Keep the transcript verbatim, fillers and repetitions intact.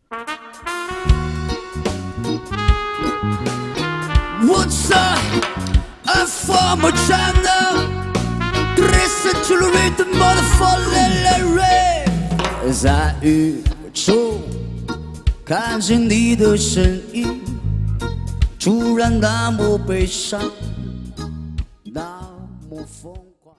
What's up? A former channel. Listen to the rhythm of the falling rain. 在雨中看见你的身影，突然那么悲伤，那么疯。